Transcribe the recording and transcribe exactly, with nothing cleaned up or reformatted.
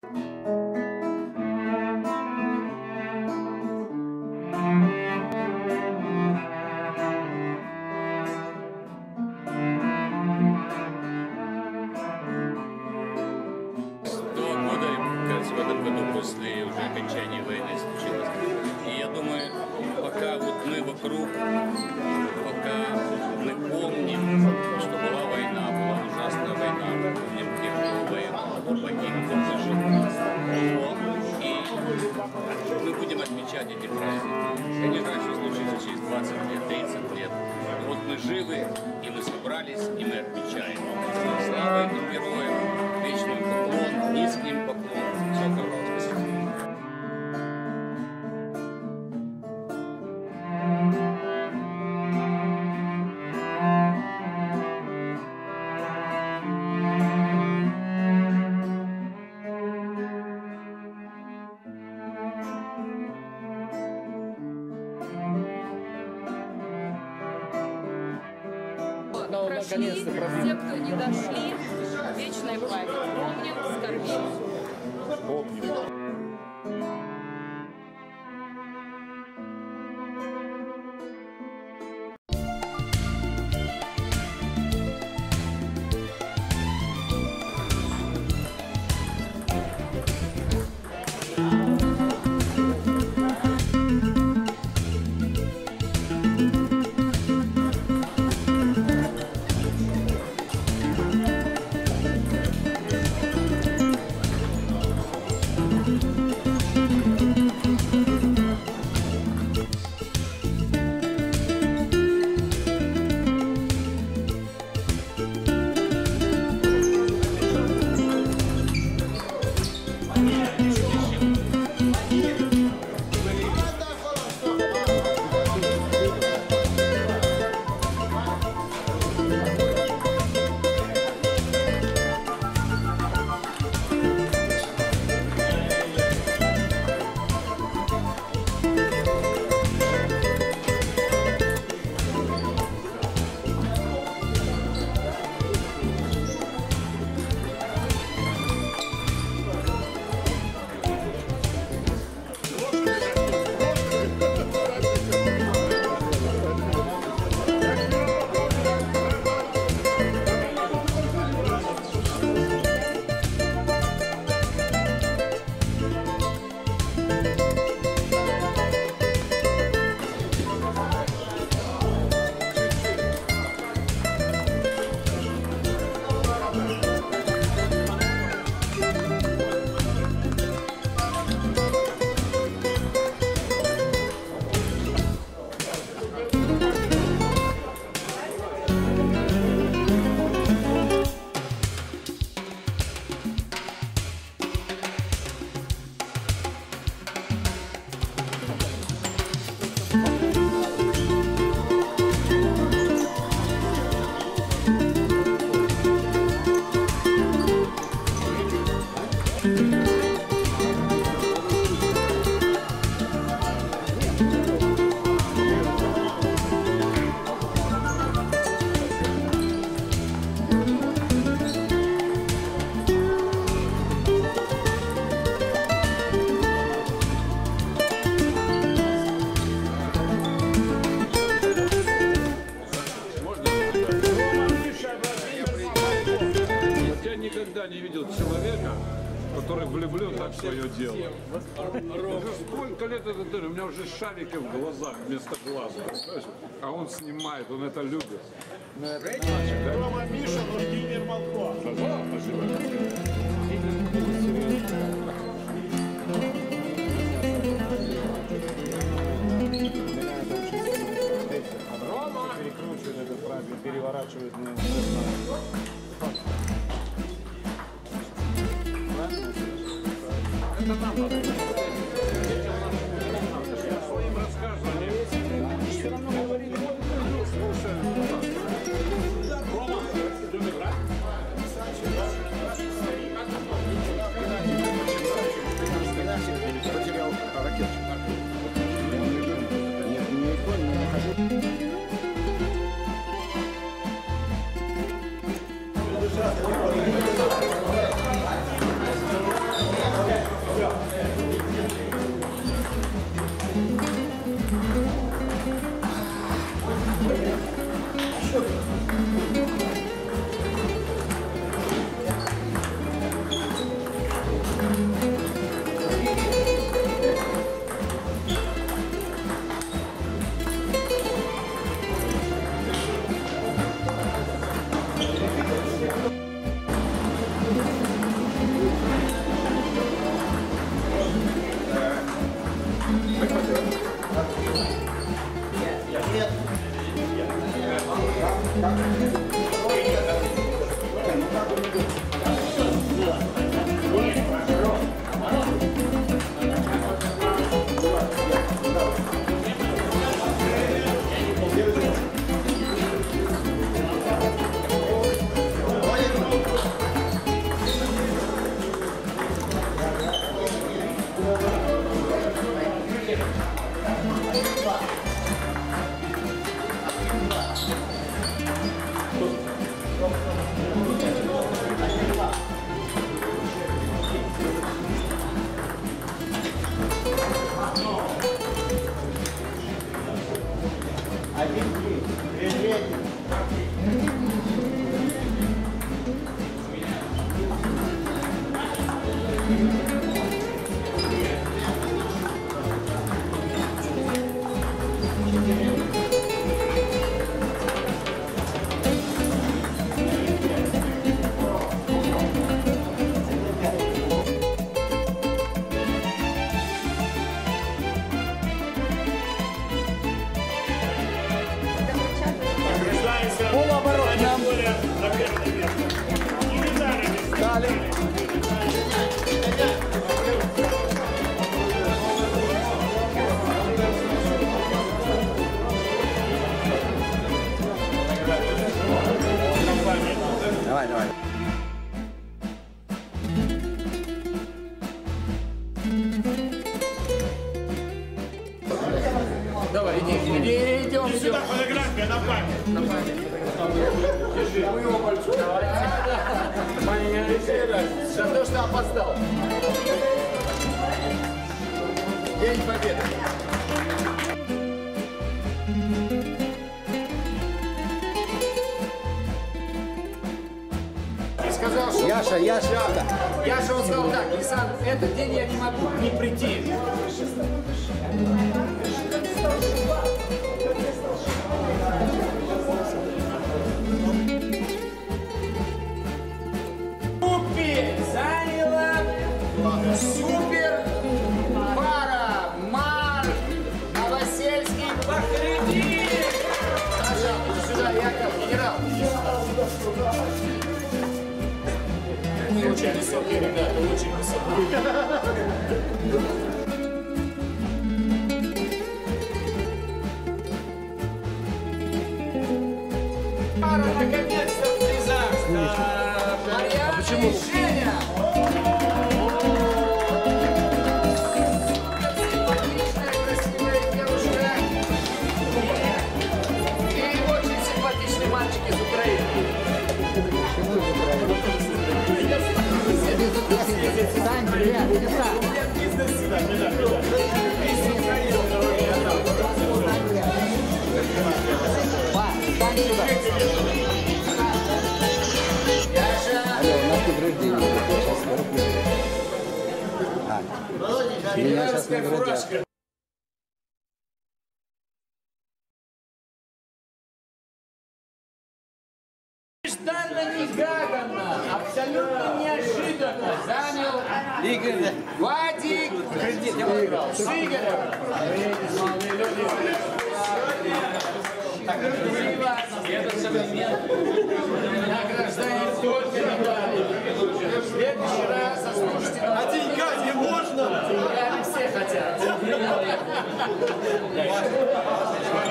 В этом году после уже окончания войны случилось. И я думаю, пока вот мы вокруг, пока мы помним, что была война, была ужасная война, мы помним тех, кто воевал, кто погиб, кто выжил. И мы будем отмечать эти праздники. Я не знаю, что случится через двадцать лет, тридцать лет. Но вот мы живы, и мы собрались, и мы отмечаем. Слава этим героям, вечный поклон, низкий им поклон. Всего хорошего. Прошли, те, кто не дошли, вечная память. Помним, скорбим. Помним. Никогда не видел человека, который влюблен так в свое дело. Уже сколько лет это ты? У меня уже шарики в глазах вместо глаза. А он снимает, он это любит. Рома, Миша, Владимир Малко. Спасибо. Рома! Перекручивает этот праздник, переворачивает на... Это нам надо. Я своим рассказываю. Все равно говорили, слушай. Рома, любим играть? Потерял ракету. Нет, никто не находил. Полуоборот нам дали. Давай, давай. Давай, иди, иди, идем, все. Сюда фотография на память. На память. За то, что опоздал. День Победы. И сказал, что... Яша, Яша, сюда. Яша, он сказал так, Нисан, этот день я не могу не прийти. Супер пара Марк Новосельский Бахридин. Пожалуйста, сюда, Яков, генерал. Они очень высокие ребята, очень высокие. Пара наконец-то в призах. Марьяна и Женя. Сань, привет, Алло, у нас тут рождение. Сейчас сорок лет. А, меня сейчас наградят. Нежданно-негаданно, абсолютно неожиданно занял Игорь Вадик с Игорем. Этот момент награждаем только медали. В следующий раз заслужите нам... А деньга не можно? Все хотят.